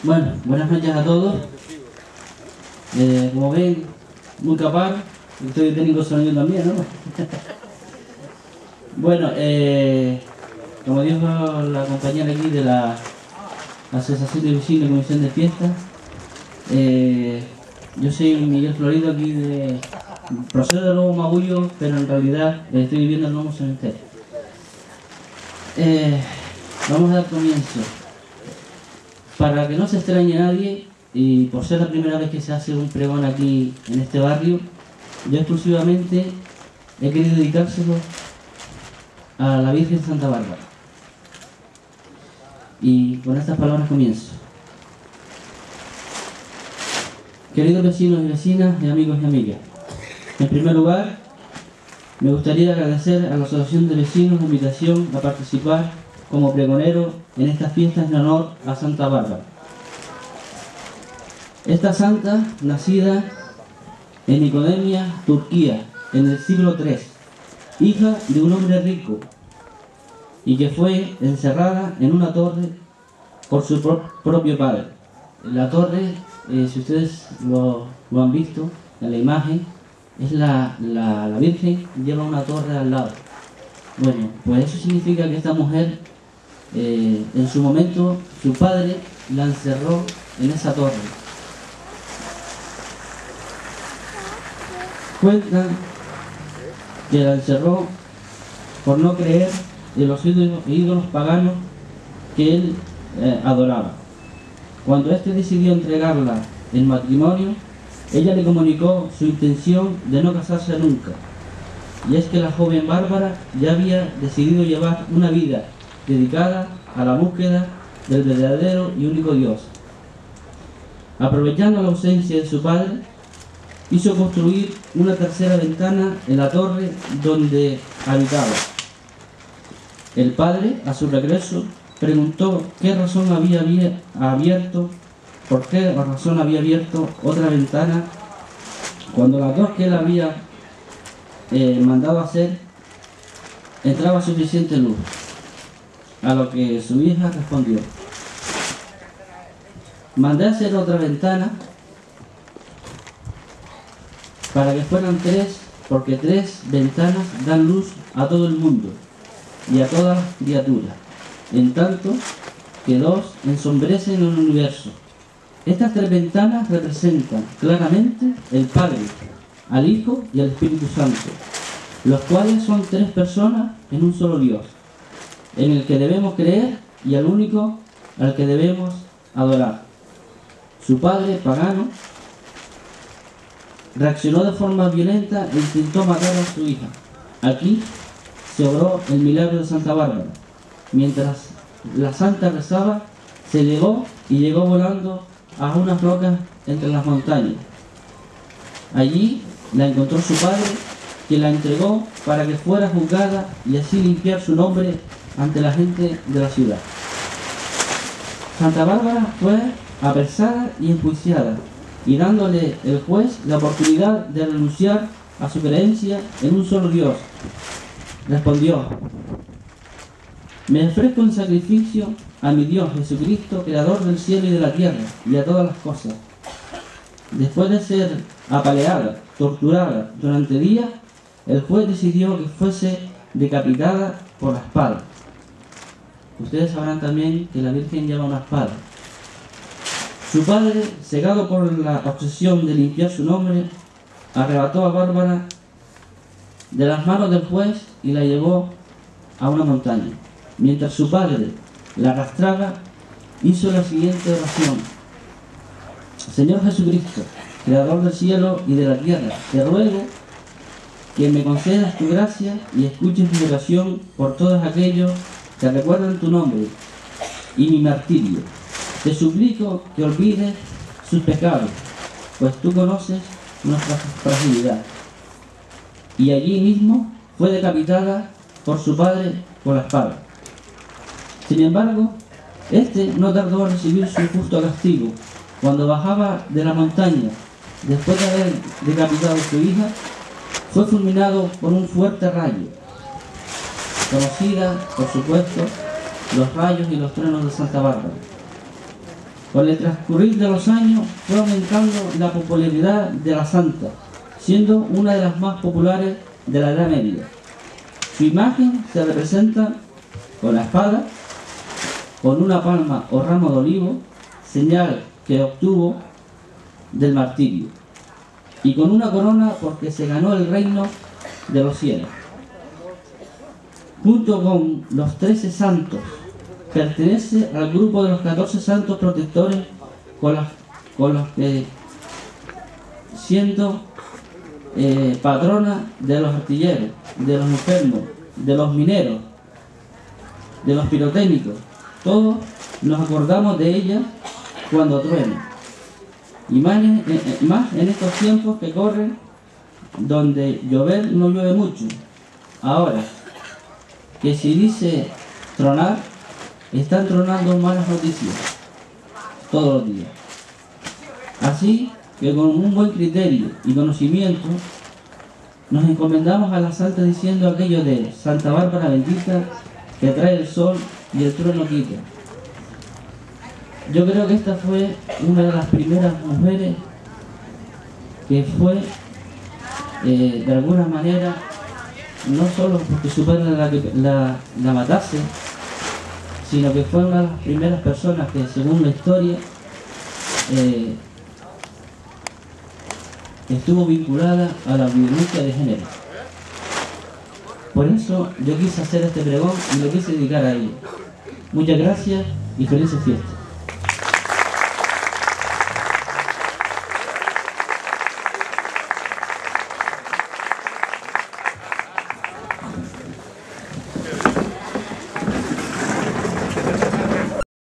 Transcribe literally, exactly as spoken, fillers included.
Bueno, buenas noches a todos. Eh, como ven, muy capaz. Estoy técnico de sonido también, ¿no? Bueno, eh, como dijo la compañera aquí de la Asociación de Vecinos y Comisión de Fiestas, eh, yo soy Miguel Florido, aquí de procedo de Nuevo Magullo, pero en realidad estoy viviendo en el Nuevo Cementerio. Eh, vamos a dar comienzo. Para que no se extrañe nadie, y por ser la primera vez que se hace un pregón aquí en este barrio, yo exclusivamente he querido dedicárselo a la Virgen Santa Bárbara. Y con estas palabras comienzo. Queridos vecinos y vecinas, y amigos y amigas, en primer lugar, me gustaría agradecer a la Asociación de Vecinos la invitación a participar como pregonero en estas fiestas en honor a Santa Bárbara. Esta santa, nacida en Nicodemia, Turquía, en el siglo tercero, hija de un hombre rico, y que fue encerrada en una torre por su pro propio padre. La torre, eh, si ustedes lo, lo han visto en la imagen, es la, la, la Virgen lleva una torre al lado. Bueno, pues eso significa que esta mujer, eh, en su momento, su padre la encerró en esa torre. Cuentan que la encerró por no creer en los ídolos, ídolos paganos que él eh, adoraba. Cuando éste decidió entregarla en matrimonio, ella le comunicó su intención de no casarse nunca. Y es que la joven Bárbara ya había decidido llevar una vida dedicada a la búsqueda del verdadero y único Dios. Aprovechando la ausencia de su padre, hizo construir una tercera ventana en la torre donde habitaba. El padre, a su regreso, preguntó qué razón había abierto, por qué razón había abierto otra ventana cuando las dos que él había eh, mandado hacer entraba suficiente luz. A lo que su hija respondió: mandé hacer otra ventana para que fueran tres, porque tres ventanas dan luz a todo el mundo y a todas las criaturas, en tanto que dos ensombrecen el universo. Estas tres ventanas representan claramente el Padre, al Hijo y al Espíritu Santo, los cuales son tres personas en un solo Dios, en el que debemos creer y al único al que debemos adorar. Su padre, pagano, reaccionó de forma violenta e intentó matar a su hija. Aquí se obró el milagro de Santa Bárbara. Mientras la santa rezaba, se elevó y llegó volando a unas rocas entre las montañas. Allí la encontró su padre, que la entregó para que fuera juzgada y así limpiar su nombre ante la gente de la ciudad. Santa Bárbara fue apresada y enjuiciada, y dándole el juez la oportunidad de renunciar a su creencia en un solo Dios, respondió: me ofrezco en sacrificio a mi Dios Jesucristo, creador del cielo y de la tierra y a todas las cosas. Después de ser apaleada, torturada durante días, el juez decidió que fuese decapitada por la espada. Ustedes sabrán también que la Virgen lleva una espada. Su padre, cegado por la obsesión de limpiar su nombre, arrebató a Bárbara de las manos del juez y la llevó a una montaña. Mientras su padre la arrastraba, hizo la siguiente oración: Señor Jesucristo, creador del cielo y de la tierra, te ruego que me concedas tu gracia y escuches mi oración por todos aquellos que recuerdan tu nombre y mi martirio. Te suplico que olvides sus pecados, pues tú conoces nuestra fragilidad. Y allí mismo fue decapitada por su padre con la espada. Sin embargo, este no tardó en recibir su justo castigo. Cuando bajaba de la montaña, después de haber decapitado a su hija, fue fulminado por un fuerte rayo. Conocida, por supuesto, los rayos y los truenos de Santa Bárbara. Con el transcurrir de los años fue aumentando la popularidad de la santa, siendo una de las más populares de la Edad Media. Su imagen se representa con la espada, con una palma o ramo de olivo, señal que obtuvo del martirio, y con una corona porque se ganó el reino de los cielos. Junto con los trece santos, pertenece al grupo de los catorce santos protectores con, las, con los que, siendo eh, patrona de los artilleros, de los enfermos, de los mineros, de los pirotécnicos, todos nos acordamos de ella cuando truena. Y más en, en, más en estos tiempos que corren, donde llover no llueve mucho. Ahora, que si dice tronar, están tronando malas noticias todos los días. Así que con un buen criterio y conocimiento nos encomendamos a la santa diciendo aquello de Santa Bárbara bendita, que trae el sol y el trueno quita. Yo creo que esta fue una de las primeras mujeres que fue eh, de alguna manera, no solo porque su padre la, la, la matase, sino que fue una de las primeras personas que, según la historia, eh, estuvo vinculada a la violencia de género. Por eso yo quise hacer este pregón y lo quise dedicar a ella. Muchas gracias y felices fiestas.